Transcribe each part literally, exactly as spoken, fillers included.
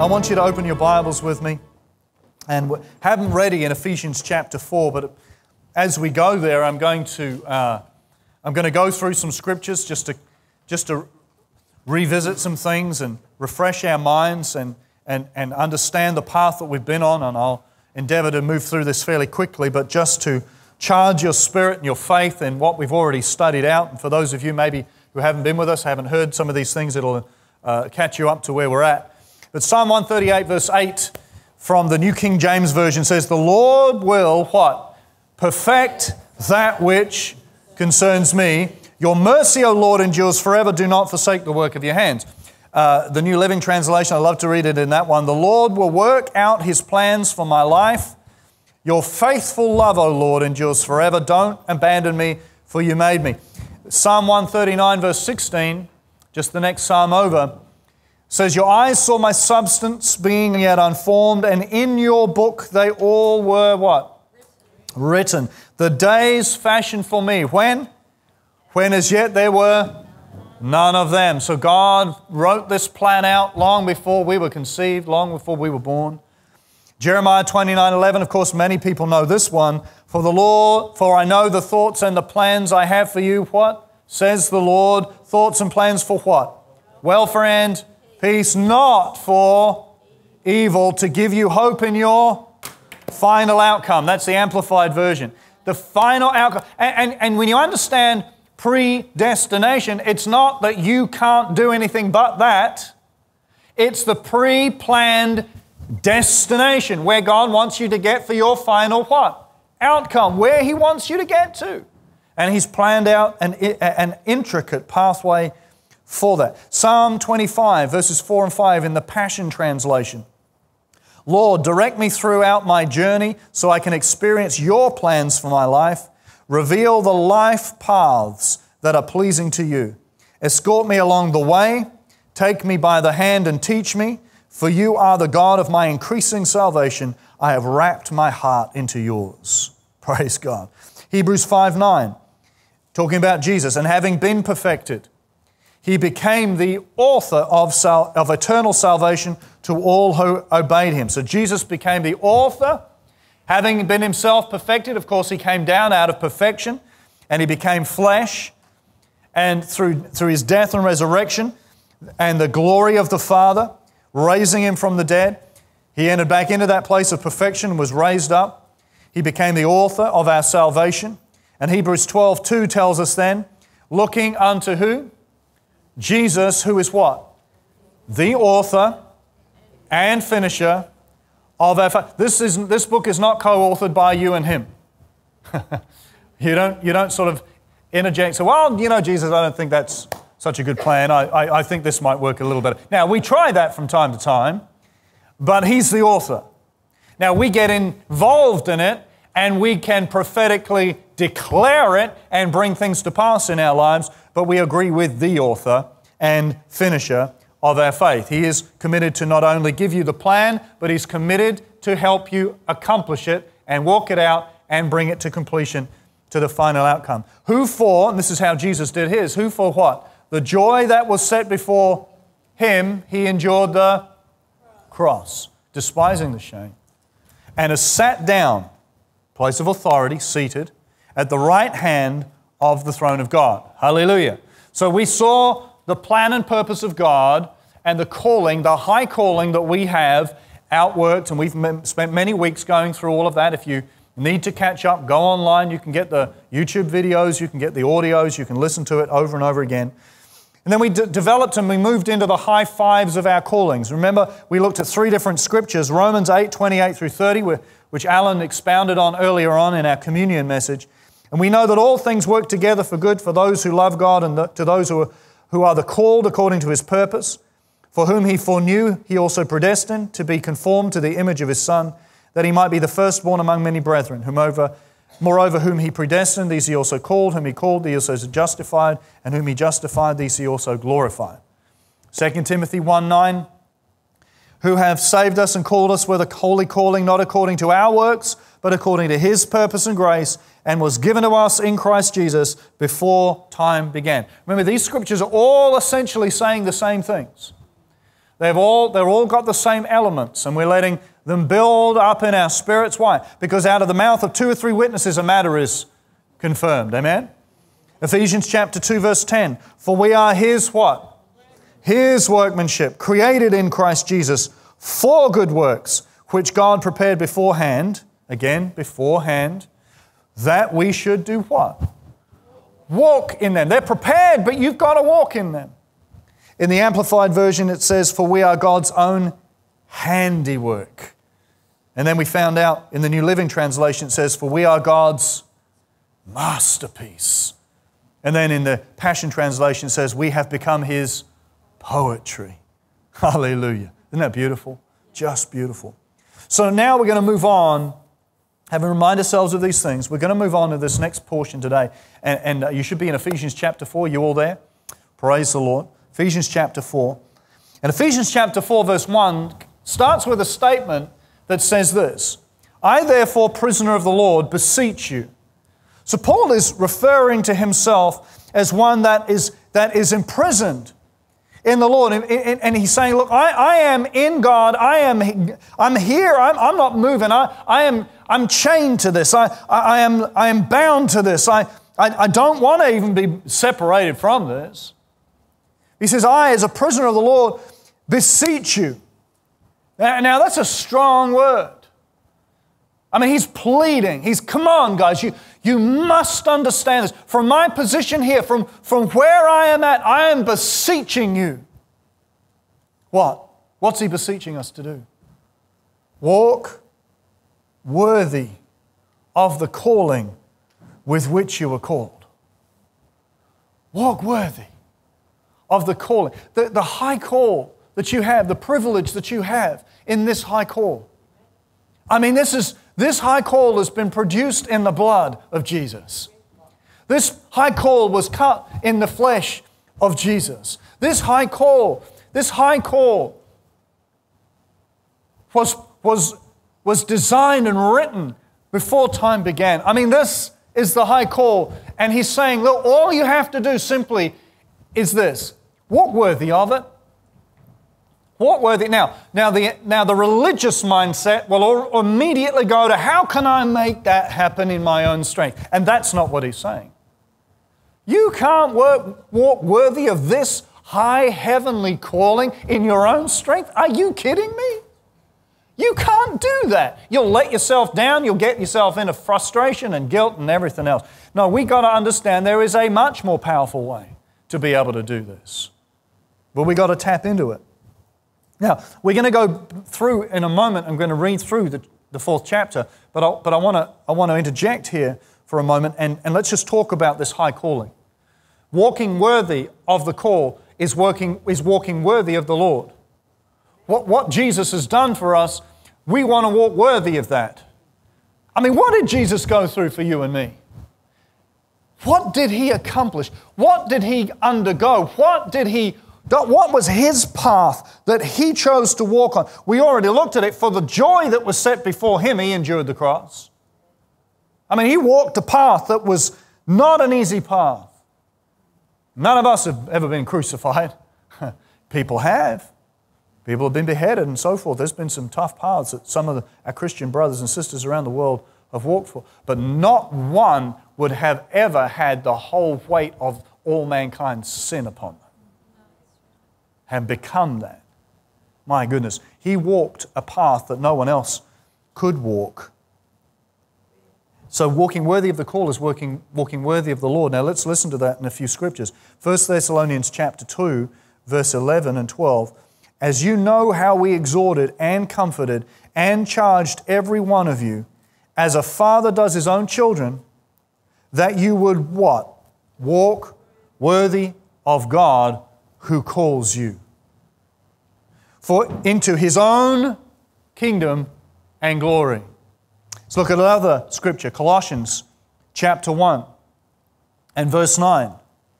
I want you to open your Bibles with me. And we have them ready in Ephesians chapter four, but as we go there, I'm going to uh, I'm going to go through some scriptures just to just to revisit some things and refresh our minds and and and understand the path that we've been on. And I'll endeavor to move through this fairly quickly, but just to charge your spirit and your faith in what we've already studied out. And for those of you maybe who haven't been with us, haven't heard some of these things, it'll uh, catch you up to where we're at. But Psalm one thirty-eight verse eight from the New King James Version says, "The Lord will," what? "Perfect that which concerns me. Your mercy, O Lord, endures forever. Do not forsake the work of your hands." Uh, the New Living Translation, I love to read it in that one. "The Lord will work out His plans for my life. Your faithful love, O Lord, endures forever. Don't abandon me, for you made me." Psalm one thirty-nine verse sixteen, just the next psalm over, says, "Your eyes saw my substance being yet unformed, and in your book they all were" what? Written. "Written. The days fashioned for me." When? When as yet there were none of them. So God wrote this plan out long before we were conceived, long before we were born. Jeremiah twenty-nine eleven, of course, many people know this one. "For the Lord, for I know the thoughts and the plans I have for you," what? "Says the Lord." Thoughts and plans for what? Welfare and peace, not for evil, to give you hope in your final outcome. That's the Amplified Version. The final outcome. And, and, and when you understand predestination, it's not that you can't do anything but that. It's the pre-planned destination where God wants you to get for your final what? Outcome, where He wants you to get to. And He's planned out an, an intricate pathway for that. Psalm twenty-five, verses four and five in the Passion Translation. "Lord, direct me throughout my journey so I can experience your plans for my life. Reveal the life paths that are pleasing to you. Escort me along the way. Take me by the hand and teach me. For you are the God of my increasing salvation. I have wrapped my heart into yours." Praise God. Hebrews five nine, talking about Jesus. "And having been perfected, He became the author of, sal- of eternal salvation to all who obeyed Him." So Jesus became the author. Having been Himself perfected, of course, He came down out of perfection and He became flesh. And through, through His death and resurrection and the glory of the Father, raising Him from the dead, He entered back into that place of perfection and was raised up. He became the author of our salvation. And Hebrews twelve two tells us then, looking unto who? Jesus, who is what? The author and finisher of our faith. This is this book is not co-authored by you and him. you don't you don't sort of interject. So, well, you know, Jesus, I don't think that's such a good plan. I, I I think this might work a little better. Now we try that from time to time, but He's the author. Now we get involved in it, and we can prophetically declare it and bring things to pass in our lives, but we agree with the author and finisher of our faith. He is committed to not only give you the plan, but He's committed to help you accomplish it and walk it out and bring it to completion, to the final outcome. Who for, and this is how Jesus did His, who for what? The joy that was set before Him, He endured the cross, despising the shame, and has sat down, place of authority, seated, at the right hand of the throne of God. Hallelujah. So we saw the plan and purpose of God and the calling, the high calling that we have outworked, and we've spent many weeks going through all of that. If you need to catch up, go online. You can get the YouTube videos, you can get the audios, you can listen to it over and over again. And then we d- developed and we moved into the high fives of our callings. Remember, we looked at three different scriptures, Romans eight, twenty-eight through thirty, which Alan expounded on earlier on in our communion message. And we know that all things work together for good for those who love God and the, to those who are, who are the called according to His purpose, for whom He foreknew, He also predestined to be conformed to the image of His Son, that He might be the firstborn among many brethren. Whom over, moreover, whom He predestined, these He also called. Whom He called, these also justified. And whom He justified, these He also glorified. Second Timothy one nine, who have saved us and called us with a holy calling, not according to our works, but according to His purpose and grace, and was given to us in Christ Jesus before time began. Remember, these scriptures are all essentially saying the same things. They've all, they're all got the same elements, and we're letting them build up in our spirits. Why? Because out of the mouth of two or three witnesses a matter is confirmed. Amen? Ephesians chapter two, verse ten. For we are His what? His workmanship, created in Christ Jesus for good works, which God prepared beforehand, again, beforehand, that we should do what? Walk in them. They're prepared, but you've got to walk in them. In the Amplified Version, it says, for we are God's own handiwork. And then we found out in the New Living Translation, it says, for we are God's masterpiece. And then in the Passion Translation, it says, we have become His poetry. Hallelujah. Isn't that beautiful? Just beautiful. So now we're going to move on, having remind ourselves of these things. We're going to move on to this next portion today. And, and uh, you should be in Ephesians chapter four. You all there? Praise the Lord. Ephesians chapter four. And Ephesians chapter four verse one starts with a statement that says this, I therefore, prisoner of the Lord, beseech you. So Paul is referring to himself as one that is, that is imprisoned in the Lord. And, and he's saying, look, I, I am in God. I am I'm here. I'm, I'm not moving. I, I am I'm chained to this. I, I, I am I am bound to this. I, I, I don't want to even be separated from this. He says, I, as a prisoner of the Lord, beseech you. Now, now that's a strong word. I mean, he's pleading. He's, come on, guys, you, you must understand this. From my position here, from, from where I am at, I am beseeching you. What? What's he beseeching us to do? Walk worthy of the calling with which you were called. Walk worthy of the calling. The, the high call that you have, the privilege that you have in this high call. I mean, this is... This high call has been produced in the blood of Jesus. This high call was cut in the flesh of Jesus. This high call, this high call was, was, was designed and written before time began. I mean, this is the high call. And he's saying, look, all you have to do simply is this. Walk worthy of it. Walk worthy. Now, now, the, now the religious mindset will immediately go to, how can I make that happen in my own strength? And that's not what he's saying. You can't work, walk worthy of this high heavenly calling in your own strength. Are you kidding me? You can't do that. You'll let yourself down. You'll get yourself into frustration and guilt and everything else. No, we've got to understand there is a much more powerful way to be able to do this. But we've got to tap into it. Now, we're going to go through in a moment. I'm going to read through the, the fourth chapter, but I, but I want to I want to interject here for a moment, and, and let's just talk about this high calling. Walking worthy of the call is, working, is walking worthy of the Lord. What, what Jesus has done for us, we want to walk worthy of that. I mean, what did Jesus go through for you and me? What did He accomplish? What did He undergo? What did He What was His path that He chose to walk on? We already looked at it. For the joy that was set before Him, He endured the cross. I mean, He walked a path that was not an easy path. None of us have ever been crucified. People have. People have been beheaded and so forth. There's been some tough paths that some of the, our Christian brothers and sisters around the world have walked for. But not one would have ever had the whole weight of all mankind's sin upon them. Have become that. My goodness, He walked a path that no one else could walk. So walking worthy of the call is walking, walking worthy of the Lord. Now let's listen to that in a few scriptures. First Thessalonians chapter two, verse eleven and twelve. As you know how we exhorted and comforted and charged every one of you, as a father does his own children, that you would what? Walk worthy of God who calls you for into His own kingdom and glory. Let's look at another scripture, Colossians chapter one and verse nine.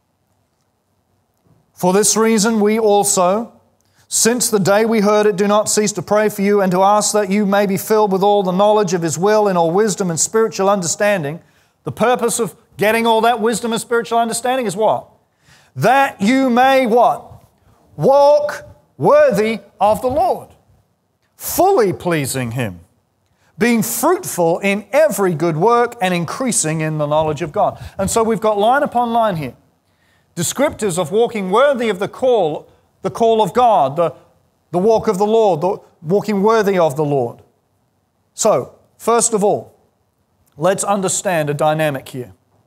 For this reason we also, since the day we heard it, do not cease to pray for you and to ask that you may be filled with all the knowledge of His will in all wisdom and spiritual understanding. The purpose of getting all that wisdom and spiritual understanding is what? That you may what? Walk worthy of the Lord, fully pleasing Him, being fruitful in every good work and increasing in the knowledge of God. And so we've got line upon line here, descriptors of walking worthy of the call, the call of God, the, the walk of the Lord, the walking worthy of the Lord. So, first of all, let's understand a dynamic here.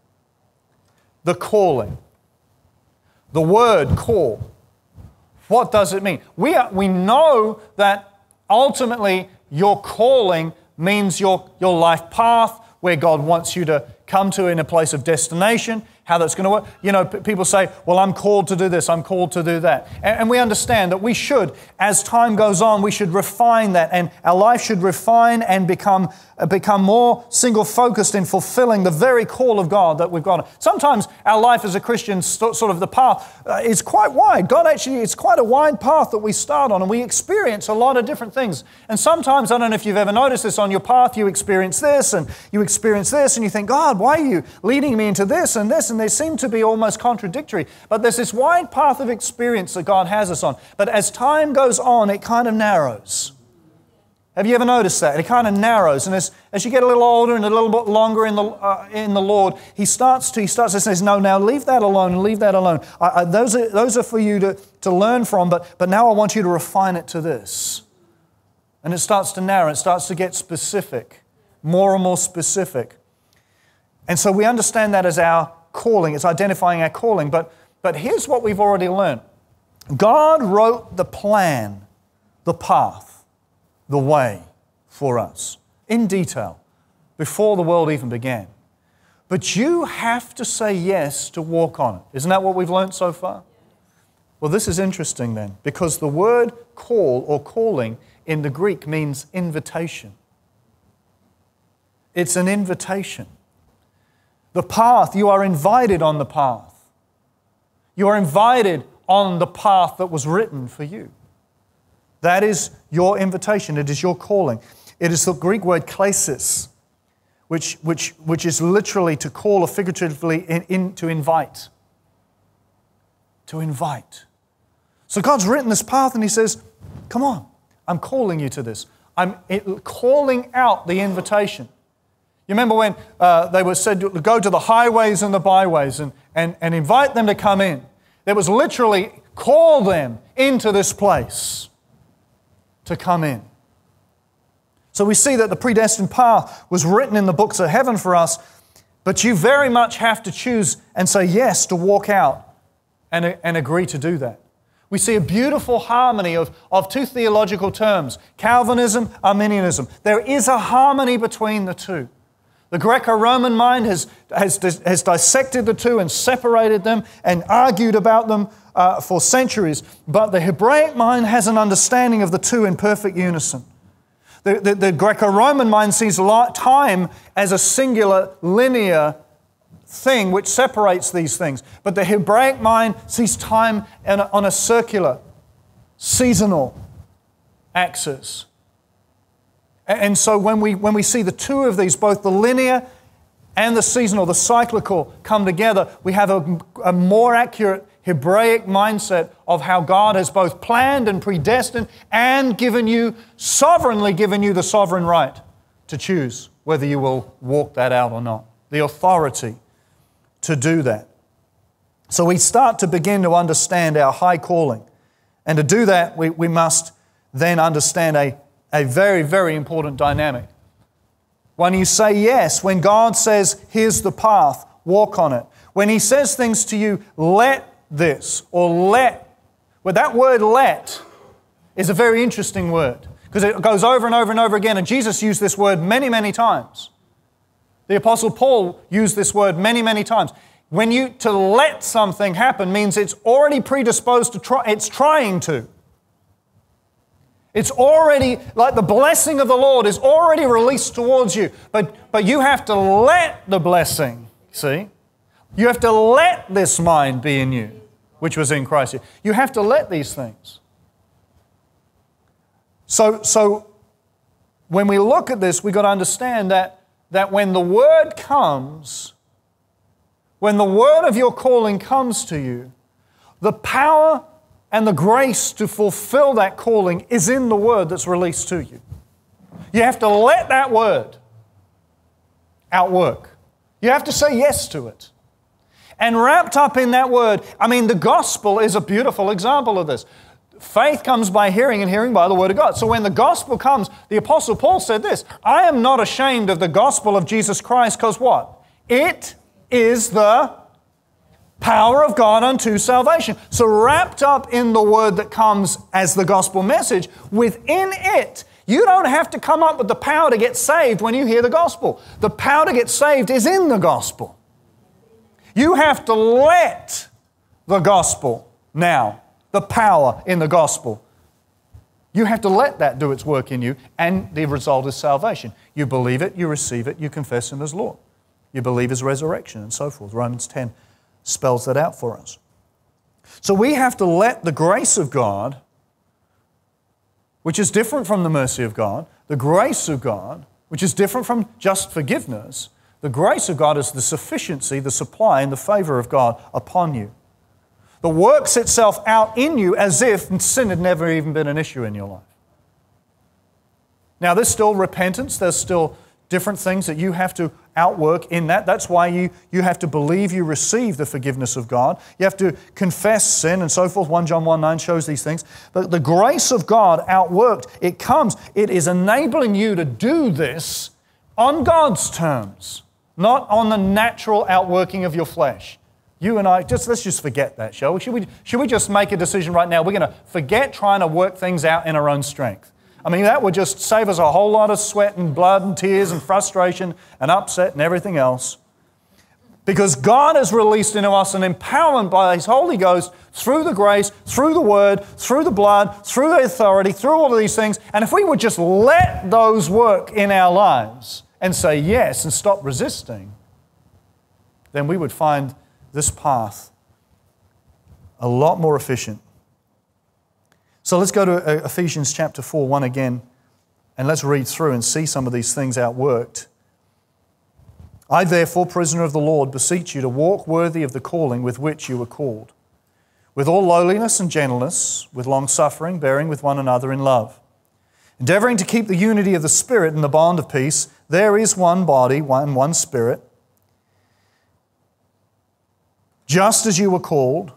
The calling. The word call. What does it mean? We, are, we know that ultimately your calling means your, your life path, where God wants you to come to in a place of destination, how that's going to work. You know, p- people say, well, I'm called to do this, I'm called to do that. And, and we understand that we should, as time goes on, we should refine that, and our life should refine and become, uh, become more single-focused in fulfilling the very call of God that we've got. Sometimes our life as a Christian, st- sort of the path uh, is quite wide. God actually, it's quite a wide path that we start on, and we experience a lot of different things. And sometimes, I don't know if you've ever noticed this, on your path you experience this, and you experience this, and you think, God, why are you leading me into this and this? And they seem to be almost contradictory. But there's this wide path of experience that God has us on. But as time goes on, it kind of narrows. Have you ever noticed that? It kind of narrows. And as, as you get a little older and a little bit longer in the uh, in the Lord, He starts to He starts to say, no, now leave that alone and leave that alone. I, I, those are those are for you to, to learn from, but, but now I want you to refine it to this. And it starts to narrow. It starts to get specific, more and more specific. And so we understand that as our calling. It's identifying our calling. But, but here's what we've already learned. God wrote the plan, the path, the way for us in detail before the world even began. But you have to say yes to walk on it. Isn't that what we've learned so far? Well, this is interesting then, because the word call or calling in the Greek means invitation. It's an invitation. The path, you are invited on the path. You are invited on the path that was written for you. That is your invitation. It is your calling. It is the Greek word klesis, which, which, which is literally to call, or figuratively in, in, to invite. To invite. So God's written this path and He says, come on, I'm calling you to this. I'm calling out the invitation. You remember when uh, they were said to go to the highways and the byways and, and, and invite them to come in. There was literally call them into this place to come in. So we see that the predestined path was written in the books of heaven for us, but you very much have to choose and say yes to walk out and, and agree to do that. We see a beautiful harmony of, of two theological terms, Calvinism, Arminianism. There is a harmony between the two. The Greco-Roman mind has, has, has dissected the two and separated them and argued about them uh, for centuries. But the Hebraic mind has an understanding of the two in perfect unison. The, the, the Greco-Roman mind sees time as a singular, linear thing which separates these things. But the Hebraic mind sees time on a, on a circular, seasonal axis. And so when we, when we see the two of these, both the linear and the seasonal, the cyclical, come together, we have a, a more accurate Hebraic mindset of how God has both planned and predestined and given you, sovereignly given you the sovereign right to choose whether you will walk that out or not. The authority to do that. So we start to begin to understand our high calling. And to do that, we, we must then understand a A very, very important dynamic. When you say yes, when God says, here's the path, walk on it. When He says things to you, let this, or let. Well, that word let is a very interesting word, because it goes over and over and over again, and Jesus used this word many, many times. The Apostle Paul used this word many, many times. When you, to let something happen means it's already predisposed to try, it's trying to. It's already, like the blessing of the Lord is already released towards you. But, but you have to let the blessing, see? You have to let this mind be in you, which was in Christ. You have to let these things. So, so when we look at this, we've got to understand that, that when the word comes, when the word of your calling comes to you, the power and the grace to fulfill that calling is in the Word that's released to you. You have to let that Word outwork. You have to say yes to it. And wrapped up in that Word, I mean, the gospel is a beautiful example of this. Faith comes by hearing, and hearing by the Word of God. So when the gospel comes, the Apostle Paul said this, I am not ashamed of the gospel of Jesus Christ, because what? It is the power of God unto salvation. So wrapped up in the Word that comes as the gospel message, within it, you don't have to come up with the power to get saved when you hear the gospel. The power to get saved is in the gospel. You have to let the gospel now, the power in the gospel. You have to let that do its work in you, and the result is salvation. You believe it, you receive it, you confess Him as Lord. You believe His resurrection and so forth. Romans ten spells that out for us. So we have to let the grace of God, which is different from the mercy of God, the grace of God, which is different from just forgiveness, the grace of God is the sufficiency, the supply, and the favor of God upon you. That works itself out in you as if sin had never even been an issue in your life. Now, there's still repentance, there's still different things that you have to outwork in that. That's why you, you have to believe you receive the forgiveness of God. You have to confess sin and so forth. First John one nine shows these things. But the grace of God outworked, it comes. It is enabling you to do this on God's terms, not on the natural outworking of your flesh. You and I, just let's just forget that, shall we? Should we, should we just make a decision right now? We're going to forget trying to work things out in our own strength. I mean, that would just save us a whole lot of sweat and blood and tears and frustration and upset and everything else. Because God has released into us an empowerment by His Holy Ghost through the grace, through the Word, through the blood, through the authority, through all of these things. And if we would just let those work in our lives and say yes and stop resisting, then we would find this path a lot more efficient. So let's go to Ephesians chapter four, one again, and let's read through and see some of these things outworked. I therefore, prisoner of the Lord, beseech you to walk worthy of the calling with which you were called, with all lowliness and gentleness, with long-suffering, bearing with one another in love, endeavoring to keep the unity of the Spirit in the bond of peace. There is one body, one, one Spirit, just as you were called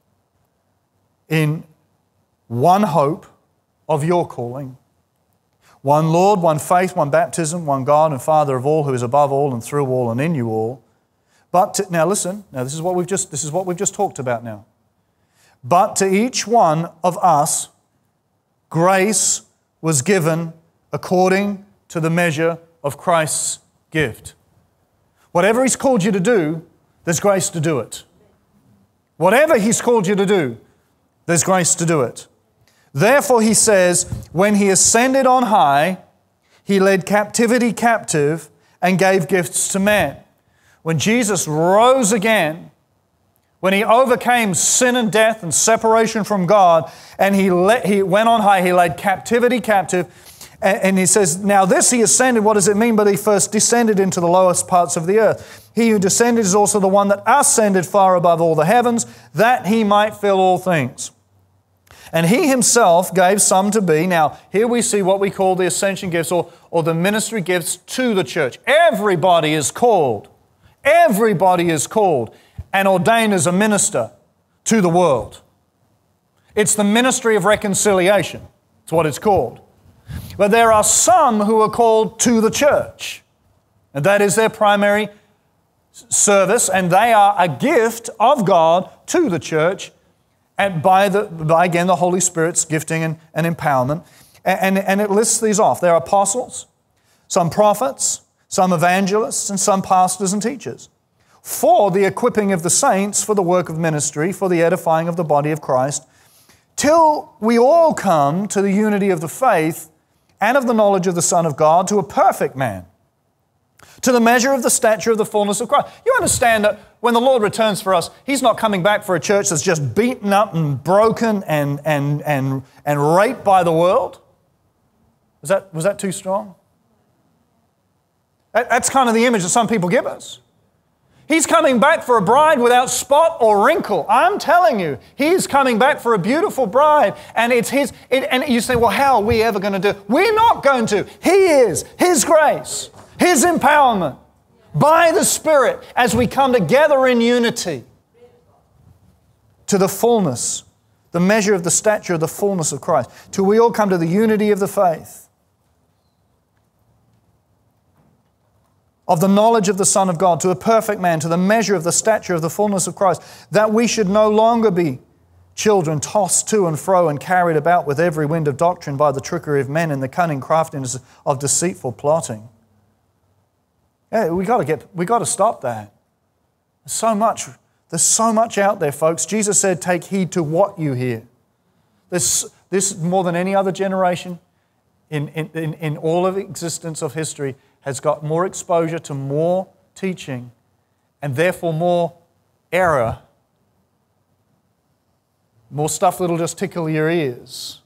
in one hope of your calling. One Lord, one faith, one baptism, one God and Father of all, who is above all and through all and in you all. But to, now listen, now this is what we've just this is what we've just talked about now. But to each one of us grace was given according to the measure of Christ's gift. Whatever He's called you to do, there's grace to do it. Whatever He's called you to do, there's grace to do it. Therefore, He says, when He ascended on high, He led captivity captive and gave gifts to man. When Jesus rose again, when He overcame sin and death and separation from God, and He, let, he went on high, He led captivity captive, and, and He says, now this He ascended, what does it mean? But He first descended into the lowest parts of the earth. He who descended is also the one that ascended far above all the heavens, that He might fill all things. And He Himself gave some to be. Now, here we see what we call the ascension gifts or, or the ministry gifts to the church. Everybody is called. Everybody is called and ordained as a minister to the world. It's the ministry of reconciliation. It's what it's called. But there are some who are called to the church. And that is their primary service. And they are a gift of God to the church. And by, the, by again, the Holy Spirit's gifting and, and empowerment. And, and, and it lists these off. There are apostles, some prophets, some evangelists, and some pastors and teachers, for the equipping of the saints, for the work of ministry, for the edifying of the body of Christ, till we all come to the unity of the faith and of the knowledge of the Son of God, to a perfect man, to the measure of the stature of the fullness of Christ. You understand that when the Lord returns for us, He's not coming back for a church that's just beaten up and broken and, and, and, and raped by the world? Was that, was that too strong? That, that's kind of the image that some people give us. He's coming back for a bride without spot or wrinkle. I'm telling you, He's coming back for a beautiful bride, and it's His. It, and you say, well, how are we ever going to do it? We're not going to. He is. His grace, His empowerment, by the Spirit, as we come together in unity to the fullness, the measure of the stature of the fullness of Christ, till we all come to the unity of the faith, of the knowledge of the Son of God, to a perfect man, to the measure of the stature of the fullness of Christ, that we should no longer be children tossed to and fro and carried about with every wind of doctrine by the trickery of men and the cunning craftiness of deceitful plotting. Yeah, we got to get, we got to stop that. There's so much, there's so much out there, folks. Jesus said, take heed to what you hear. This, this more than any other generation in, in, in, in all of existence of history has got more exposure to more teaching and therefore more error, more stuff that'll just tickle your ears.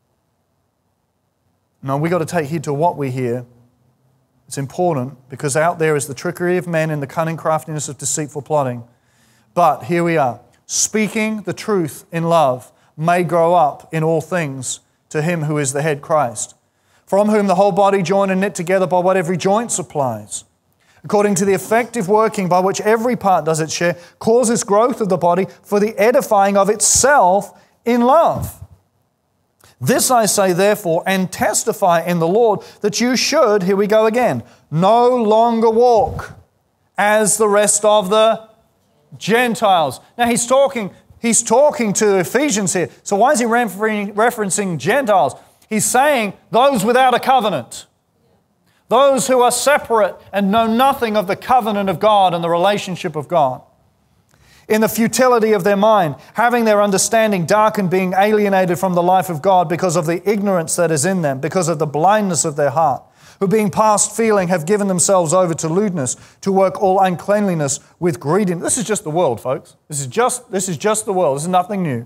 No, we've got to take heed to what we hear. It's important because out there is the trickery of men and the cunning craftiness of deceitful plotting. But here we are, speaking the truth in love may grow up in all things to Him who is the head, Christ, from whom the whole body joined and knit together by what every joint supplies, according to the effective working by which every part does its share, causes growth of the body for the edifying of itself in love. This I say therefore, and testify in the Lord, that you should, here we go again, no longer walk as the rest of the Gentiles. Now he's talking, he's talking to Ephesians here. So why is he referencing Gentiles? He's saying those without a covenant, those who are separate and know nothing of the covenant of God and the relationship of God. In the futility of their mind, having their understanding darkened, being alienated from the life of God because of the ignorance that is in them, because of the blindness of their heart, who being past feeling have given themselves over to lewdness, to work all uncleanliness with greediness. This is just the world, folks. This is just, this is just the world. This is nothing new.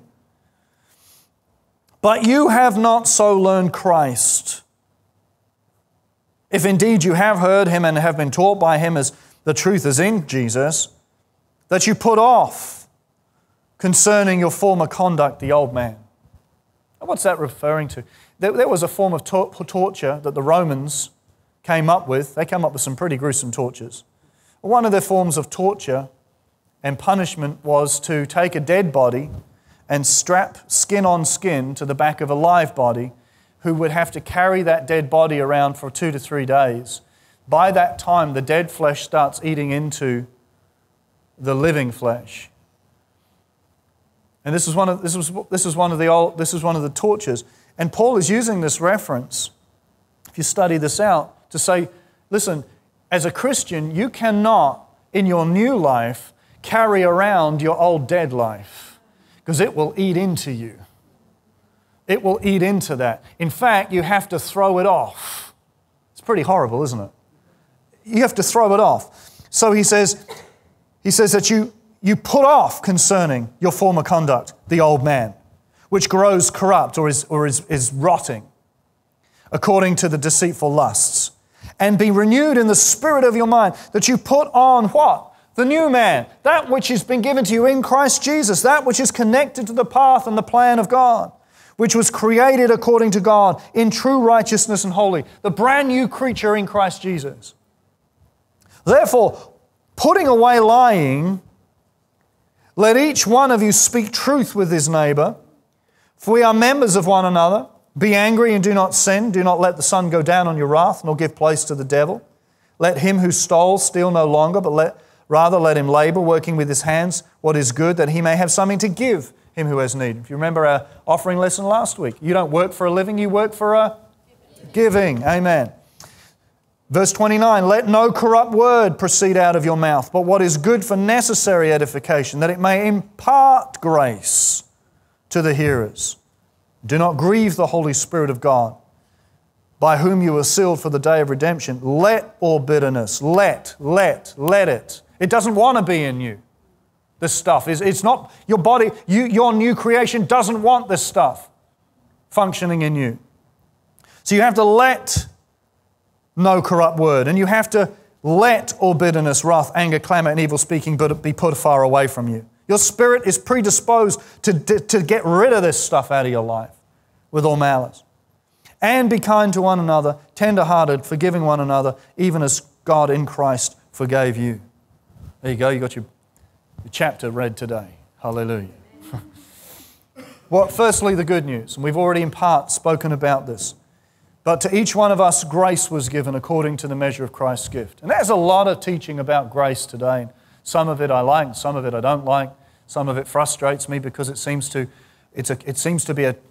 But you have not so learned Christ. If indeed you have heard Him and have been taught by Him as the truth is in Jesus, that you put off concerning your former conduct the old man. And what's that referring to? There, there was a form of tor- torture that the Romans came up with. They came up with some pretty gruesome tortures. One of their forms of torture and punishment was to take a dead body and strap skin on skin to the back of a live body, who would have to carry that dead body around for two to three days. By that time, the dead flesh starts eating into the living flesh. And this is one of this was this is one of the old this is one of the tortures. And Paul is using this reference, if you study this out, to say, listen, as a Christian, you cannot in your new life carry around your old dead life, because it will eat into you. It will eat into that. In fact, you have to throw it off. It's pretty horrible, isn't it? You have to throw it off. So he says, he says that you, you put off concerning your former conduct the old man, which grows corrupt or is, or is, is rotting, according to the deceitful lusts, and be renewed in the spirit of your mind, that you put on what? The new man, that which has been given to you in Christ Jesus, that which is connected to the path and the plan of God, which was created according to God in true righteousness and holy, the brand new creature in Christ Jesus. Therefore, putting away lying, let each one of you speak truth with his neighbor, for we are members of one another. Be angry and do not sin. Do not let the sun go down on your wrath, nor give place to the devil. Let him who stole steal no longer, but let rather let him labor, working with his hands what is good, that he may have something to give him who has need. If you remember our offering lesson last week, you don't work for a living, you work for a giving. Amen. Verse twenty-nine, let no corrupt word proceed out of your mouth, but what is good for necessary edification, that it may impart grace to the hearers. Do not grieve the Holy Spirit of God, by whom you were sealed for the day of redemption. Let all bitterness, let, let, let it. It doesn't want to be in you. This stuff is, it's not your body, you, your new creation doesn't want this stuff functioning in you. So you have to let no corrupt word, and you have to Let all bitterness, wrath, anger, clamor, and evil speaking be put far away from you. Your spirit is predisposed to, to, to get rid of this stuff out of your life with all malice. And be kind to one another, tender-hearted, forgiving one another, even as God in Christ forgave you. There you go, you got your, your chapter read today. Hallelujah. Well, firstly, the good news, and we've already in part spoken about this. But to each one of us, grace was given according to the measure of Christ's gift. And there's a lot of teaching about grace today. Some of it I like, some of it I don't like. Some of it frustrates me because it seems to, it's a, it seems to be a,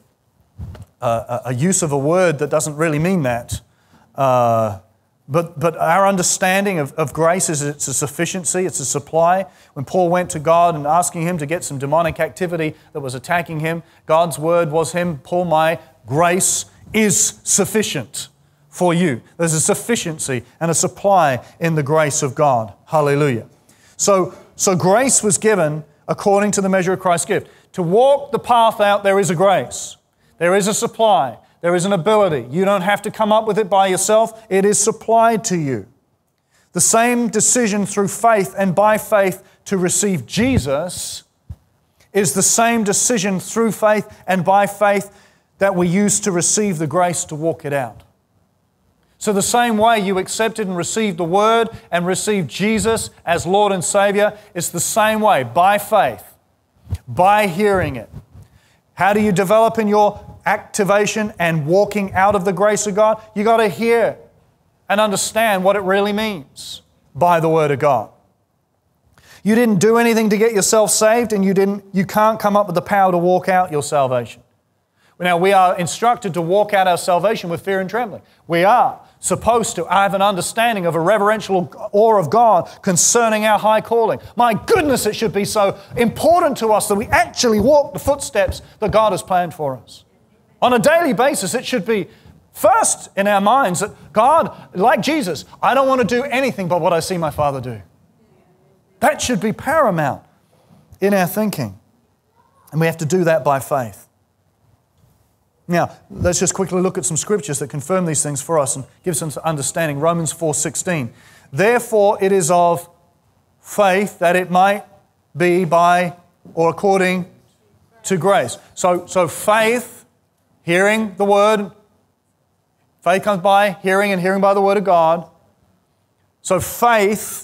a, a use of a word that doesn't really mean that. Uh, but, but our understanding of, of grace is it's a sufficiency, it's a supply. When Paul went to God and asking Him to get some demonic activity that was attacking him, God's word was him, Paul, my grace is sufficient for you. There's a sufficiency and a supply in the grace of God. Hallelujah. So, so grace was given according to the measure of Christ's gift. To walk the path out, there is a grace. There is a supply. There is an ability. You don't have to come up with it by yourself. It is supplied to you. The same decision through faith and by faith to receive Jesus is the same decision through faith and by faith that we use to receive the grace to walk it out. So the same way you accepted and received the Word and received Jesus as Lord and Savior, it's the same way, by faith, by hearing it. How do you develop in your activation and walking out of the grace of God? You got to hear and understand what it really means by the Word of God. You didn't do anything to get yourself saved, and you didn't. You can't come up with the power to walk out your salvation. Now, we are instructed to walk out our salvation with fear and trembling. We are supposed to have an understanding of a reverential awe of God concerning our high calling. My goodness, it should be so important to us that we actually walk the footsteps that God has planned for us. On a daily basis, it should be first in our minds that God, like Jesus, I don't want to do anything but what I see my Father do. That should be paramount in our thinking. And we have to do that by faith. Now, let's just quickly look at some scriptures that confirm these things for us and give some understanding. Romans four sixteen. Therefore it is of faith that it might be by or according to grace. So, so faith, hearing the Word. Faith comes by hearing, and hearing by the Word of God. So faith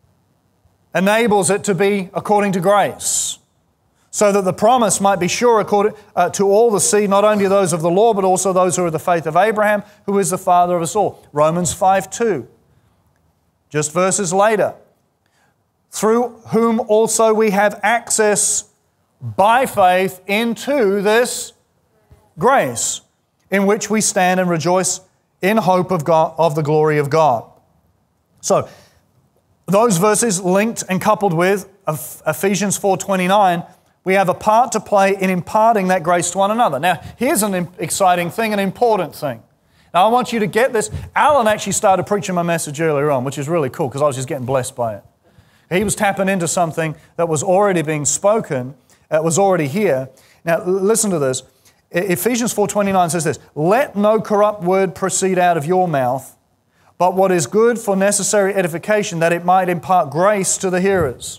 enables it to be according to grace, so that the promise might be sure according uh, to all the seed, not only those of the law, but also those who are of the faith of Abraham, who is the father of us all. Romans five two, just verses later. Through whom also we have access by faith into this grace, in which we stand and rejoice in hope of God, of the glory of God. So, those verses linked and coupled with Ephesians four twenty-nine, we have a part to play in imparting that grace to one another. Now, here's an exciting thing, an important thing. Now, I want you to get this. Alan actually started preaching my message earlier on, which is really cool because I was just getting blessed by it. He was tapping into something that was already being spoken, that was already here. Now, listen to this. Ephesians four twenty-nine says this, "Let no corrupt word proceed out of your mouth, but what is good for necessary edification, that it might impart grace to the hearers."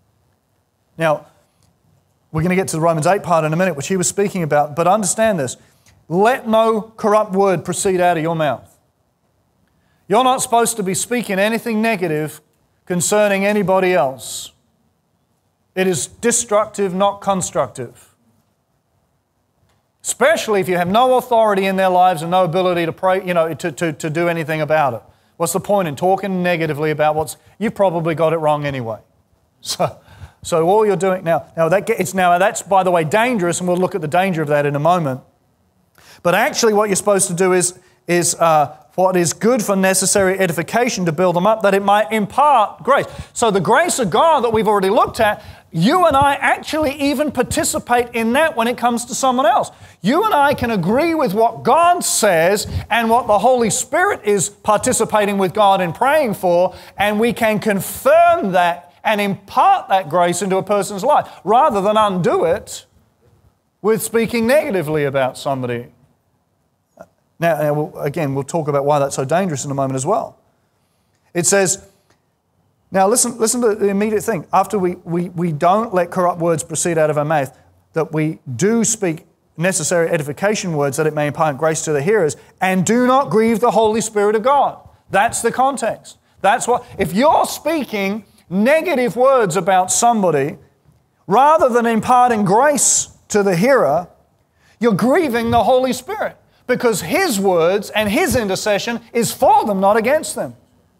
Now, we're going to get to the Romans eight part in a minute, which he was speaking about, but understand this. Let no corrupt word proceed out of your mouth. You're not supposed to be speaking anything negative concerning anybody else. It is destructive, not constructive. Especially if you have no authority in their lives and no ability to pray, you know, to, to, to do anything about it. What's the point in talking negatively about what's, you've probably got it wrong anyway. So, so all you're doing now, now that it's now that's by the way dangerous, and we'll look at the danger of that in a moment. But actually, what you're supposed to do is is uh, what is good for necessary edification to build them up, that it might impart grace. So the grace of God that we've already looked at, you and I actually even participate in that when it comes to someone else. You and I can agree with what God says and what the Holy Spirit is participating with God in praying for, and we can confirm that and impart that grace into a person's life, rather than undo it with speaking negatively about somebody. Now, now again, we'll talk about why that's so dangerous in a moment as well. It says, Now listen, listen to the immediate thing. After we, we, we don't let corrupt words proceed out of our mouth, that we do speak necessary edification words that it may impart grace to the hearers, and do not grieve the Holy Spirit of God. That's the context. That's what, if you're speaking negative words about somebody, rather than imparting grace to the hearer, you're grieving the Holy Spirit, because His words and His intercession is for them, not against them.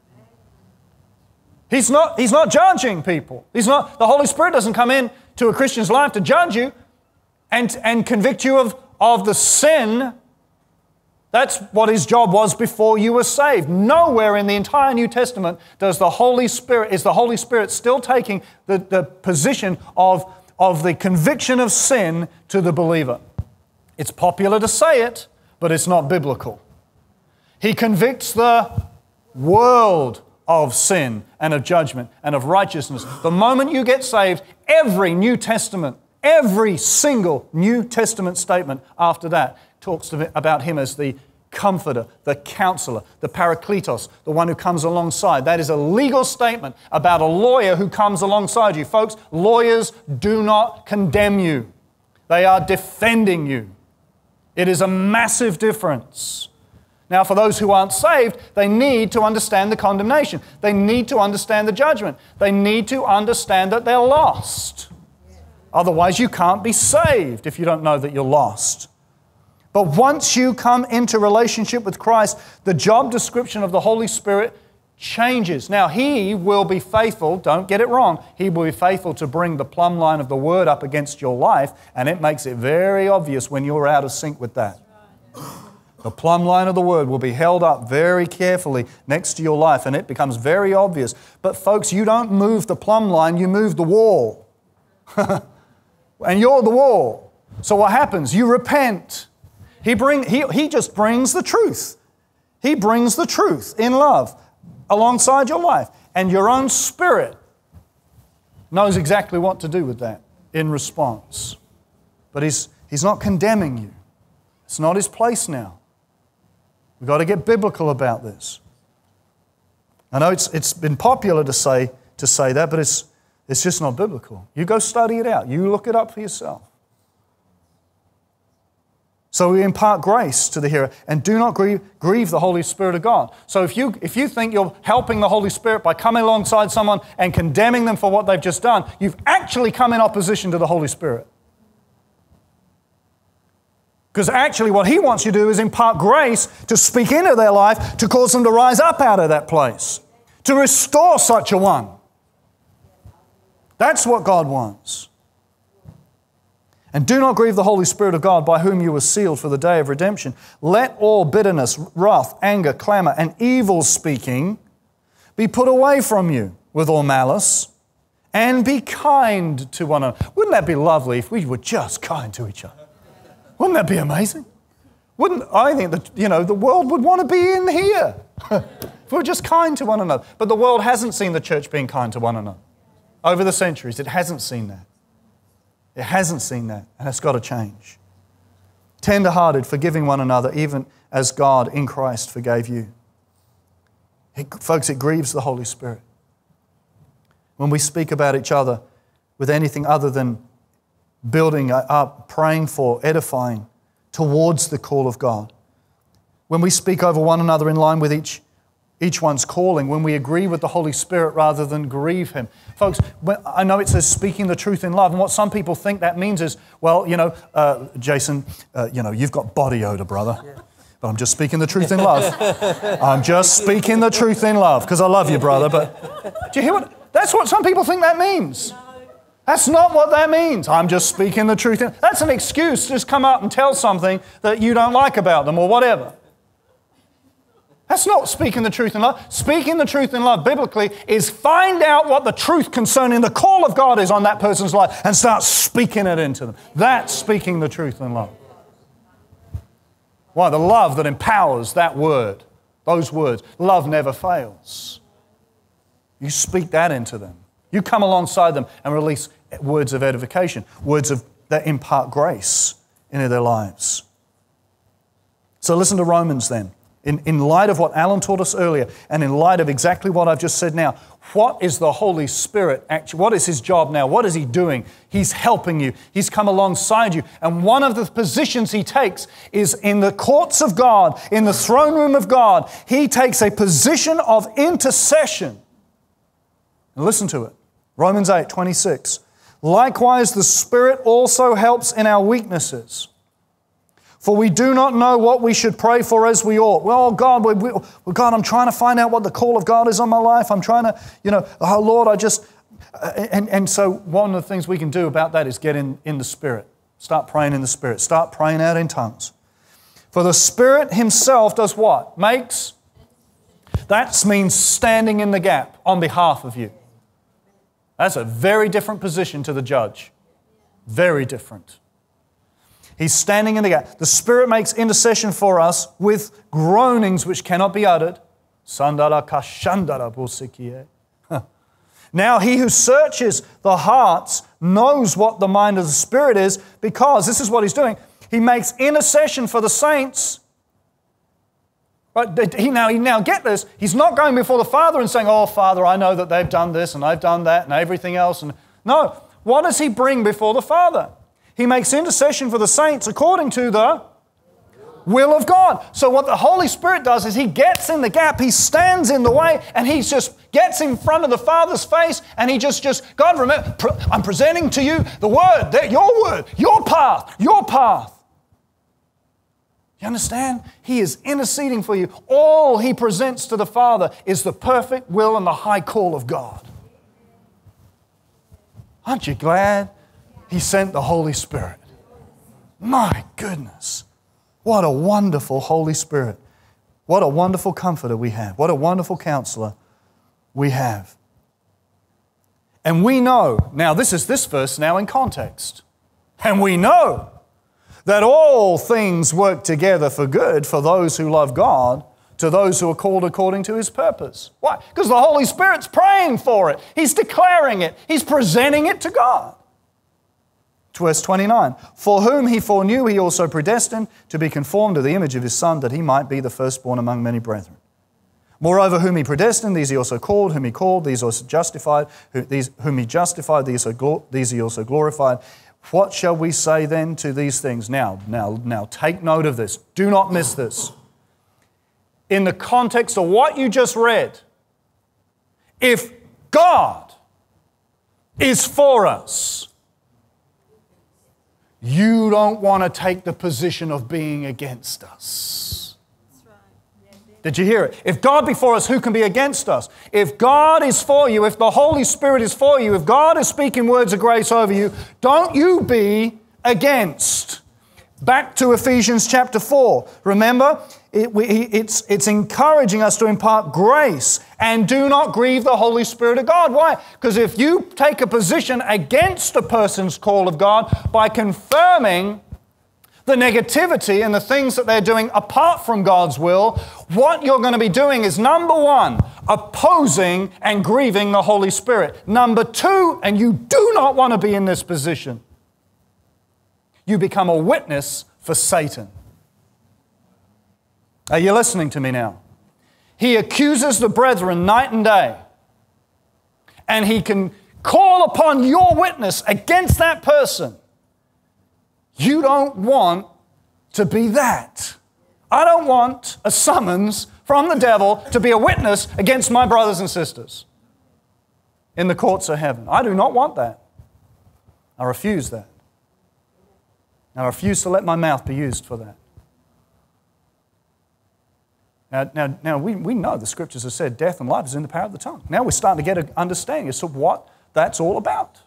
He's not, he's not judging people. He's not, the Holy Spirit doesn't come in to a Christian's life to judge you and, and convict you of, of the sin. That's what His job was before you were saved. Nowhere in the entire New Testament does the Holy Spirit, is the Holy Spirit still taking the, the position of, of the conviction of sin to the believer. It's popular to say it, but it's not biblical. He convicts the world of sin and of judgment and of righteousness. The moment you get saved, every New Testament, every single New Testament statement after that talks about Him as the Comforter, the Counselor, the Parakletos, the one who comes alongside. That is a legal statement about a lawyer who comes alongside you. Folks, lawyers do not condemn you. They are defending you. It is a massive difference. Now, for those who aren't saved, they need to understand the condemnation. They need to understand the judgment. They need to understand that they're lost. Otherwise, you can't be saved if you don't know that you're lost. But once you come into relationship with Christ, the job description of the Holy Spirit changes. Now, He will be faithful, don't get it wrong, He will be faithful to bring the plumb line of the Word up against your life, and it makes it very obvious when you're out of sync with that. The plumb line of the Word will be held up very carefully next to your life, and it becomes very obvious. But folks, you don't move the plumb line, you move the wall. And you're the wall. So what happens? You repent. He, bring, he, he just brings the truth. He brings the truth in love alongside your life. And your own spirit knows exactly what to do with that in response. But He's, he's not condemning you. It's not His place now. We've got to get biblical about this. I know it's, it's been popular to say, to say that, but it's, it's just not biblical. You go study it out. You look it up for yourself. So we impart grace to the hearer, and do not grieve, grieve the Holy Spirit of God. So if you, if you think you're helping the Holy Spirit by coming alongside someone and condemning them for what they've just done, you've actually come in opposition to the Holy Spirit. Because actually what He wants you to do is impart grace to speak into their life, to cause them to rise up out of that place, to restore such a one. That's what God wants. And do not grieve the Holy Spirit of God, by whom you were sealed for the day of redemption. Let all bitterness, wrath, anger, clamor, and evil speaking be put away from you with all malice, and be kind to one another. Wouldn't that be lovely if we were just kind to each other? Wouldn't that be amazing? Wouldn't I think that, you know, the world would want to be in here if we were just kind to one another. But the world hasn't seen the church being kind to one another. Over the centuries, it hasn't seen that. It hasn't seen that, and it's got to change. Tender-hearted, forgiving one another, even as God in Christ forgave you. It, folks, it grieves the Holy Spirit when we speak about each other with anything other than building up, praying for, edifying towards the call of God. When we speak over one another in line with each each one's calling, when we agree with the Holy Spirit rather than grieve Him. Folks, I know it says speaking the truth in love, and what some people think that means is, well, you know, uh, Jason, uh, you know, you've got body odor, brother. Yeah. But I'm just speaking the truth in love. I'm just speaking the truth in love, because I love you, brother. But do you hear what? That's what some people think that means. That's not what that means. I'm just speaking the truth. In, that's an excuse to just come up and tell something that you don't like about them or whatever. That's not speaking the truth in love. Speaking the truth in love biblically is find out what the truth concerning the call of God is on that person's life and start speaking it into them. That's speaking the truth in love. Why? The love that empowers that word, those words. Love never fails. You speak that into them. You come alongside them and release words of edification, words of that impart grace into their lives. So listen to Romans then. In, in light of what Alan taught us earlier, and in light of exactly what I've just said now, what is the Holy Spirit actually? What is His job now? What is He doing? He's helping you. He's come alongside you. And one of the positions He takes is in the courts of God, in the throne room of God. He takes a position of intercession. And listen to it. Romans eight twenty-six. Likewise, the Spirit also helps in our weaknesses. For we do not know what we should pray for as we ought. Well, God, we, we, well, God, I'm trying to find out what the call of God is on my life. I'm trying to, you know, oh Lord, I just, and, and so one of the things we can do about that is get in, in the Spirit. Start praying in the Spirit. Start praying out in tongues. For the Spirit Himself does what? Makes. That means standing in the gap on behalf of you. That's a very different position to the judge. Very different. He's standing in the gap. The Spirit makes intercession for us with groanings which cannot be uttered. Now He who searches the hearts knows what the mind of the Spirit is, because this is what He's doing. He makes intercession for the saints. But he now, he now get this, He's not going before the Father and saying, oh, Father, I know that they've done this and I've done that and everything else. And no, what does He bring before the Father? He makes intercession for the saints according to the will of God. So what the Holy Spirit does is He gets in the gap, He stands in the way, and He just gets in front of the Father's face, and He just, just God, remember, I'm presenting to you the Word, your Word, your path, your path. You understand? He is interceding for you. All He presents to the Father is the perfect will and the high call of God. Aren't you glad He sent the Holy Spirit? My goodness. What a wonderful Holy Spirit. What a wonderful comforter we have. What a wonderful counselor we have. And we know, now this is this verse now in context. And we know that all things work together for good for those who love God, to those who are called according to His purpose. Why? Because the Holy Spirit's praying for it. He's declaring it. He's presenting it to God. Verse twenty-nine, for whom He foreknew, He also predestined to be conformed to the image of His Son, that He might be the firstborn among many brethren. Moreover, whom He predestined, these He also called. Whom He called, these also justified. Whom He justified, these He also glorified. What shall we say then to these things? Now, now, now, take note of this. Do not miss this. In the context of what you just read, if God is for us, you don't want to take the position of being against us. That's right. Did you hear it? If God be for us, who can be against us? If God is for you, if the Holy Spirit is for you, if God is speaking words of grace over you, don't you be against. Back to Ephesians chapter four. Remember, it, we, it's, it's encouraging us to impart grace and do not grieve the Holy Spirit of God. Why? Because if you take a position against a person's call of God by confirming the negativity and the things that they're doing apart from God's will, what you're going to be doing is, number one, opposing and grieving the Holy Spirit. Number two, and you do not want to be in this position, you become a witness for Satan. Are you listening to me now? He accuses the brethren night and day. And he can call upon your witness against that person. You don't want to be that. I don't want a summons from the devil to be a witness against my brothers and sisters in the courts of heaven. I do not want that. I refuse that. I refuse to let my mouth be used for that. Now, now, now we, we know the Scriptures have said death and life is in the power of the tongue. Now we're starting to get an understanding as to what that's all about.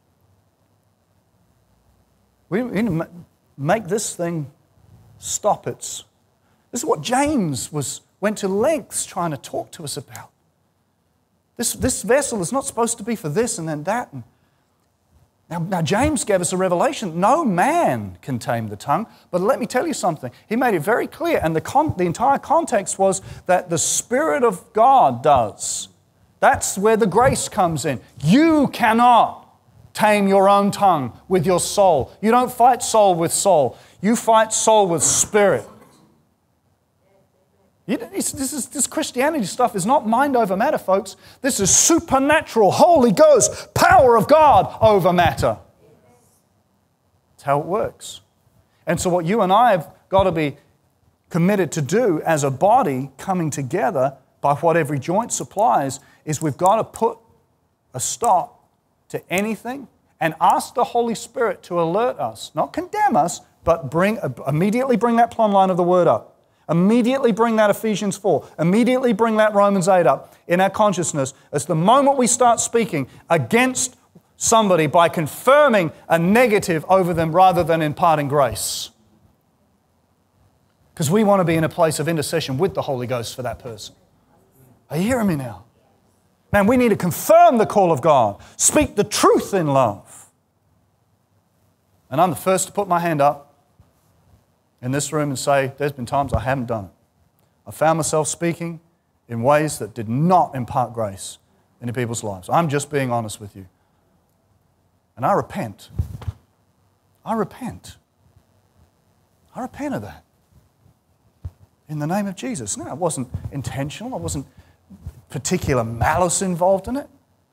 We need to make this thing stop its. This is what James was went to lengths trying to talk to us about. This, this vessel is not supposed to be for this and then that. And now, now, James gave us a revelation. No man can tame the tongue. But let me tell you something. He made it very clear. And the, con- the entire context was that the Spirit of God does. That's where the grace comes in. You cannot tame your own tongue with your soul. You don't fight soul with soul. You fight soul with spirit. You, this, is, this Christianity stuff is not mind over matter, folks. This is supernatural, Holy Ghost, power of God over matter. That's how it works. And so what you and I have got to be committed to do as a body coming together by what every joint supplies is we've got to put a stop to anything and ask the Holy Spirit to alert us, not condemn us, but bring immediately bring that plumb line of the Word up. Immediately bring that Ephesians four. Immediately bring that Romans eight up in our consciousness. As the moment we start speaking against somebody by confirming a negative over them rather than imparting grace. Because we want to be in a place of intercession with the Holy Ghost for that person. Are you hearing me now? Man, we need to confirm the call of God. Speak the truth in love. And I'm the first to put my hand up in this room and say, there's been times I haven't done it. I found myself speaking in ways that did not impart grace into people's lives. I'm just being honest with you. And I repent. I repent. I repent of that. In the name of Jesus. No, it wasn't intentional. It wasn't particular malice involved in it.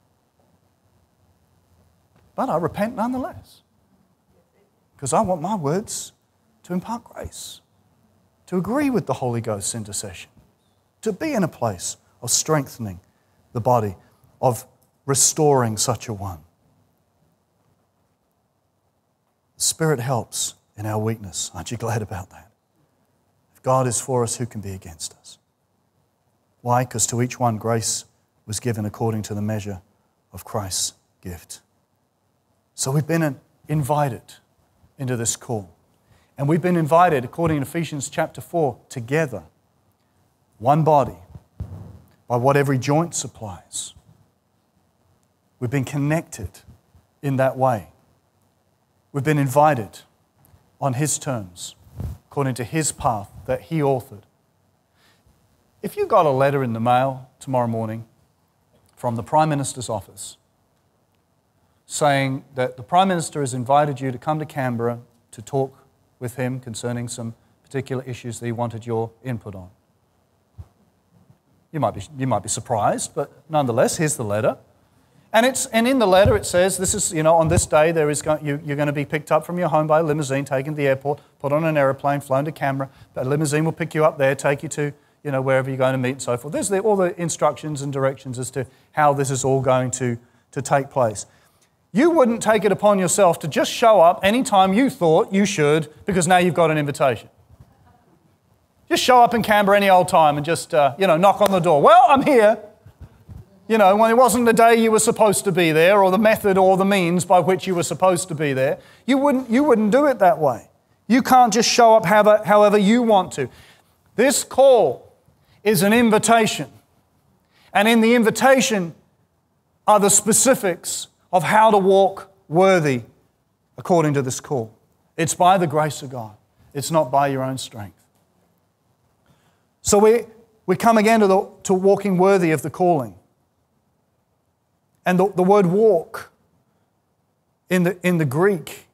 But I repent nonetheless. Because I want my words to impart grace, to agree with the Holy Ghost's intercession, to be in a place of strengthening the body, of restoring such a one. The Spirit helps in our weakness. Aren't you glad about that? If God is for us, who can be against us? Why? Because to each one grace was given according to the measure of Christ's gift. So we've been invited into this call. And we've been invited, according to Ephesians chapter four, together, one body, by what every joint supplies. We've been connected in that way. We've been invited on His terms, according to His path that He authored. If you got a letter in the mail tomorrow morning from the Prime Minister's office saying that the Prime Minister has invited you to come to Canberra to talk with him concerning some particular issues that he wanted your input on, you might be, you might be surprised, but nonetheless, here's the letter. And it's and in the letter it says, this is, you know, on this day there is going, you, you're going to be picked up from your home by a limousine, taken to the airport, put on an aeroplane, flown to Canberra. A limousine will pick you up there, take you to, you know, wherever you're going to meet and so forth. There's the, all the instructions and directions as to how this is all going to, to take place. You wouldn't take it upon yourself to just show up anytime you thought you should because now you've got an invitation. Just show up in Canberra any old time and just, uh, you know, knock on the door. Well, I'm here. You know, when it wasn't the day you were supposed to be there or the method or the means by which you were supposed to be there. You wouldn't, you wouldn't do it that way. You can't just show up however, however you want to. This call is an invitation. And in the invitation are the specifics of how to walk worthy according to this call. It's by the grace of God. It's not by your own strength. So we, we come again to, the, to walking worthy of the calling. And the, the word walk in the, in the Greek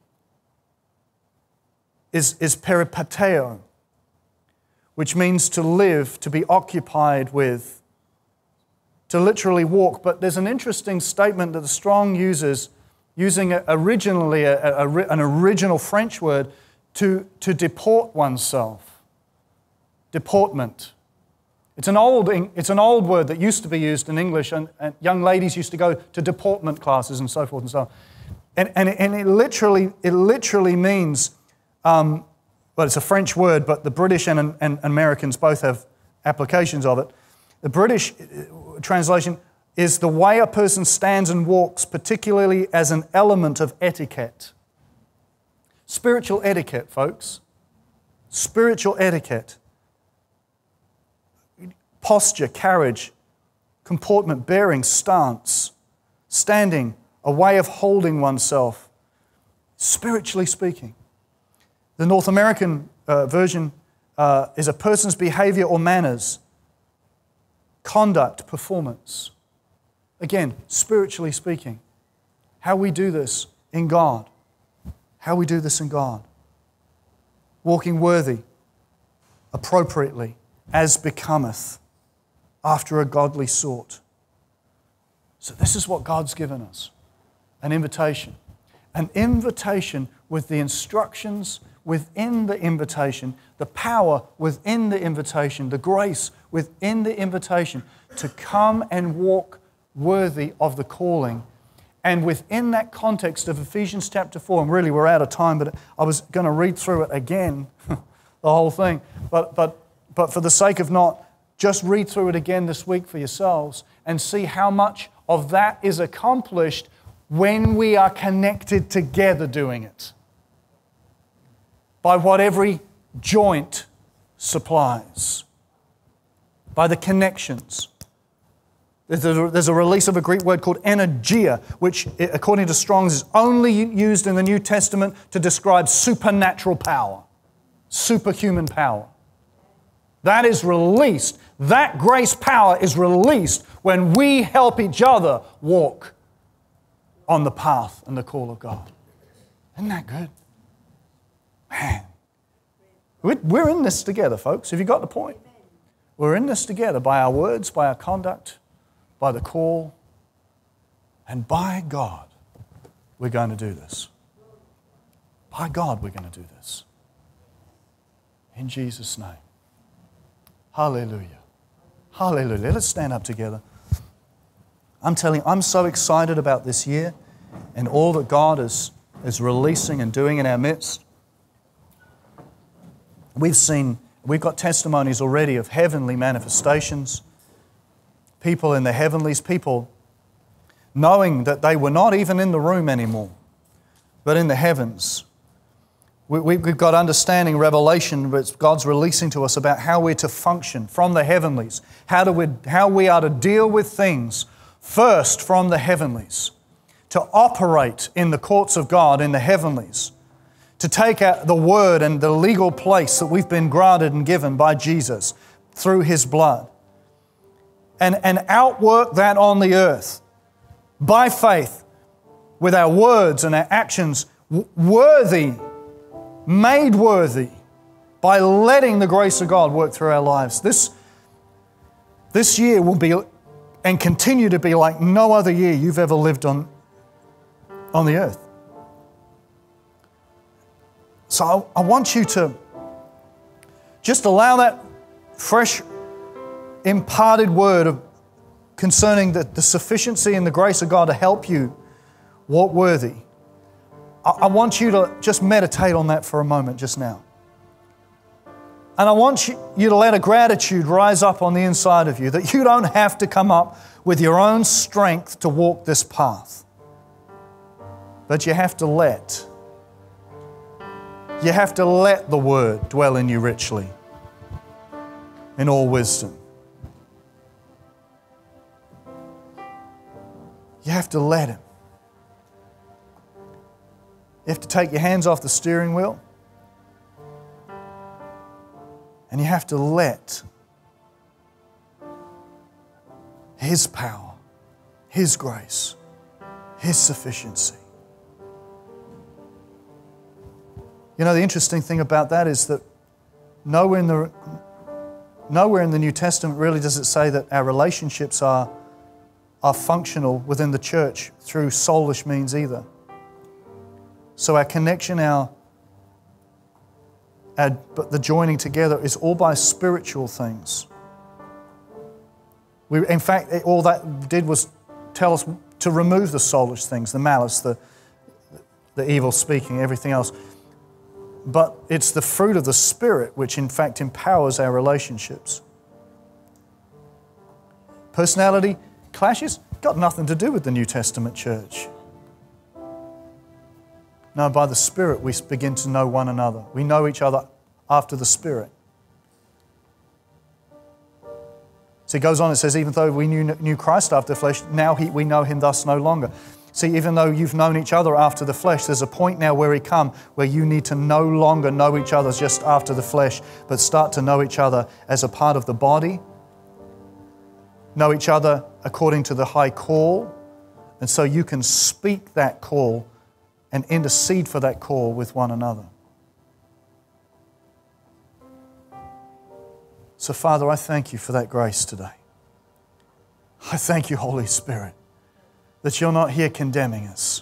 is, is peripateo, which means to live, to be occupied with, to literally walk. But there's an interesting statement that the Strong uses, using a, originally a, a, a, an original French word, to, to deport oneself. Deportment. It's an old, it's an old word that used to be used in English, and, and young ladies used to go to deportment classes and so forth and so on. And, and, and it literally, it literally means, um, well, it's a French word, but the British and, and Americans both have applications of it. The British translation is the way a person stands and walks, particularly as an element of etiquette. Spiritual etiquette, folks. Spiritual etiquette. Posture, carriage, comportment, bearing, stance, standing, a way of holding oneself, spiritually speaking. The North American uh, version uh, is a person's behavior or manners, conduct, performance. Again, spiritually speaking, how we do this in God, how we do this in God. Walking worthy, appropriately, as becometh after a godly sort. So this is what God's given us, an invitation. An invitation with the instructions within the invitation, the power within the invitation, the grace within the invitation to come and walk worthy of the calling. And within that context of Ephesians chapter four, and really we're out of time, but I was going to read through it again, the whole thing, but, but, but for the sake of not, just read through it again this week for yourselves and see how much of that is accomplished when we are connected together doing it. By what every joint supplies. By the connections. There's a, there's a release of a Greek word called energia, which, according to Strong's, is only used in the New Testament to describe supernatural power, superhuman power. That is released. That grace power is released when we help each other walk on the path and the call of God. Isn't that good? Man, we're in this together, folks. Have you got the point? We're in this together by our words, by our conduct, by the call, and by God, we're going to do this. By God, we're going to do this. In Jesus' name. Hallelujah. Hallelujah. Let's stand up together. I'm telling you, I'm so excited about this year and all that God is, is releasing and doing in our midst. We've seen, we've got testimonies already of heavenly manifestations. People in the heavenlies, people knowing that they were not even in the room anymore, but in the heavens. We, we've got understanding, revelation that God's releasing to us about how we're to function from the heavenlies, how, do we, how we are to deal with things first from the heavenlies, to operate in the courts of God in the heavenlies, to take out the word and the legal place that we've been granted and given by Jesus through His blood, and, and outwork that on the earth by faith with our words and our actions, worthy, made worthy by letting the grace of God work through our lives. This, this year will be and continue to be like no other year you've ever lived on, on the earth. So I, I want you to just allow that fresh imparted word of concerning the, the sufficiency and the grace of God to help you walk worthy. I, I want you to just meditate on that for a moment just now. And I want you, you to let a gratitude rise up on the inside of you that you don't have to come up with your own strength to walk this path. But you have to let. You have to let the Word dwell in you richly in all wisdom. You have to let Him. You have to take your hands off the steering wheel. And you have to let His power, His grace, His sufficiency. You know, the interesting thing about that is that nowhere in the, nowhere in the New Testament really does it say that our relationships are, are functional within the church through soulish means either. So our connection, our And, but the joining together is all by spiritual things. We, in fact, it, all that did was tell us to remove the soulish things, the malice, the, the evil speaking, everything else. But it's the fruit of the Spirit which in fact empowers our relationships. Personality clashes got nothing to do with the New Testament church. No, by the Spirit we begin to know one another. We know each other after the Spirit. So it goes on, it says, even though we knew, knew Christ after the flesh, now he, we know Him thus no longer. See, even though you've known each other after the flesh, there's a point now where we come where you need to no longer know each other just after the flesh, but start to know each other as a part of the body, know each other according to the high call, and so you can speak that call and intercede for that call with one another. So, Father, I thank you for that grace today. I thank you, Holy Spirit, that you're not here condemning us.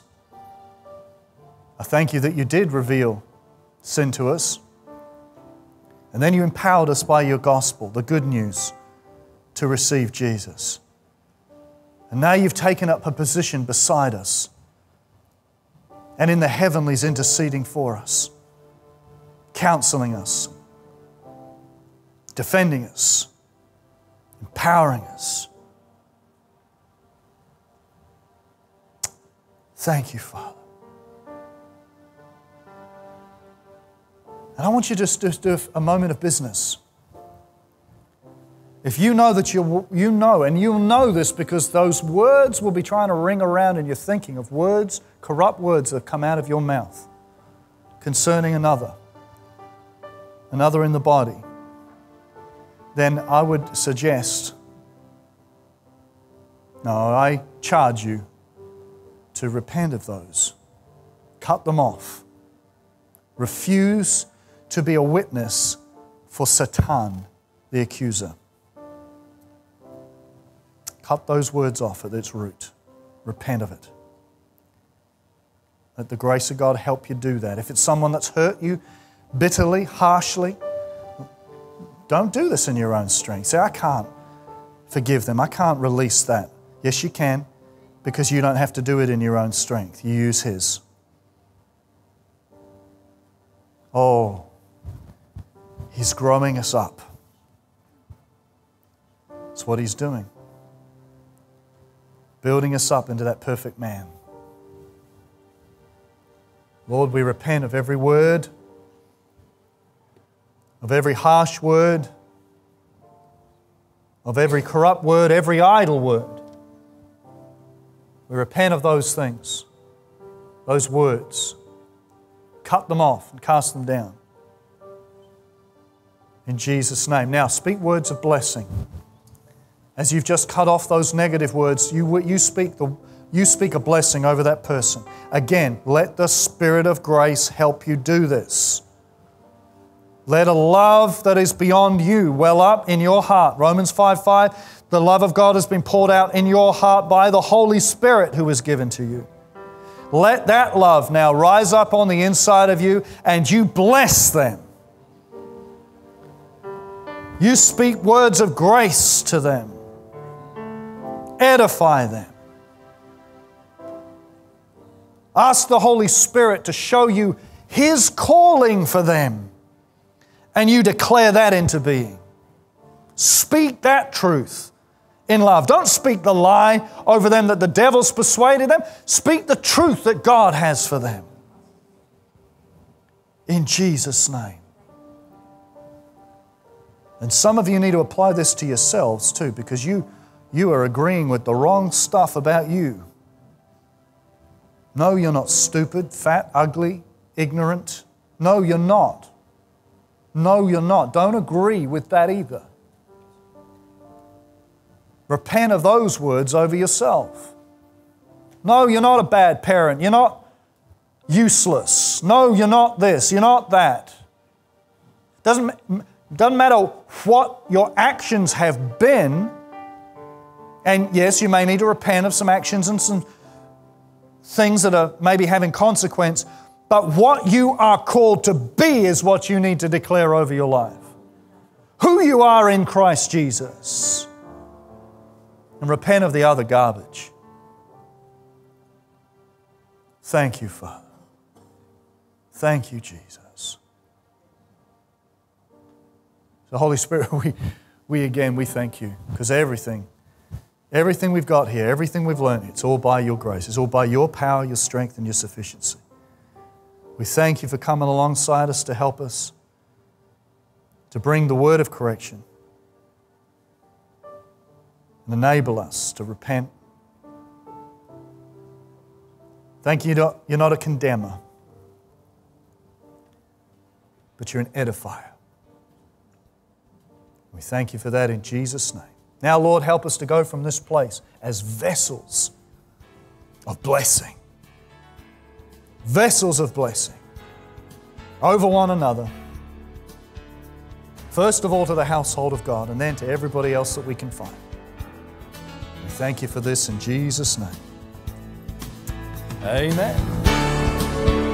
I thank you that you did reveal sin to us, and then you empowered us by your gospel, the good news, to receive Jesus. And now you've taken up a position beside us and in the heavenlies interceding for us, counseling us, defending us, empowering us. Thank you, Father. And I want you just to do a moment of business. If you know that you you know, and you'll know this because those words will be trying to ring around in your thinking of words, corrupt words that come out of your mouth concerning another, another in the body, then I would suggest, no, I charge you to repent of those. Cut them off. Refuse to be a witness for Satan, the accuser. Cut those words off at its root. Repent of it. Let the grace of God help you do that. If it's someone that's hurt you bitterly, harshly, don't do this in your own strength. Say, I can't forgive them. I can't release that. Yes, you can, because you don't have to do it in your own strength. You use His. Oh, He's growing us up. That's what He's doing. Building us up into that perfect man. Lord, we repent of every word, of every harsh word, of every corrupt word, every idle word. We repent of those things, those words. Cut them off and cast them down. In Jesus' name. Now, speak words of blessing. As you've just cut off those negative words, you, you, speak the, you speak a blessing over that person. Again, let the Spirit of grace help you do this. Let a love that is beyond you well up in your heart. Romans five five, the love of God has been poured out in your heart by the Holy Spirit who is given to you. Let that love now rise up on the inside of you and you bless them. You speak words of grace to them. Edify them. Ask the Holy Spirit to show you His calling for them, and you declare that into being. Speak that truth in love. Don't speak the lie over them that the devil's persuaded them. Speak the truth that God has for them. In Jesus' name. And some of you need to apply this to yourselves too, because you You are agreeing with the wrong stuff about you. No, you're not stupid, fat, ugly, ignorant. No, you're not. No, you're not. Don't agree with that either. Repent of those words over yourself. No, you're not a bad parent. You're not useless. No, you're not this. You're not that. Doesn't, doesn't matter what your actions have been. And yes, you may need to repent of some actions and some things that are maybe having consequence, but what you are called to be is what you need to declare over your life. Who you are in Christ Jesus. And repent of the other garbage. Thank you, Father. Thank you, Jesus. So, Holy Spirit, we, we again, we thank you because everything Everything we've got here, everything we've learned, it's all by your grace. It's all by your power, your strength, and your sufficiency. We thank you for coming alongside us to help us, to bring the word of correction, and enable us to repent. Thank you, you're not a condemner, but you're an edifier. We thank you for that in Jesus' name. Now, Lord, help us to go from this place as vessels of blessing. Vessels of blessing over one another, First of all to the household of God, and then to everybody else that we can find. We thank you for this in Jesus' name. Amen.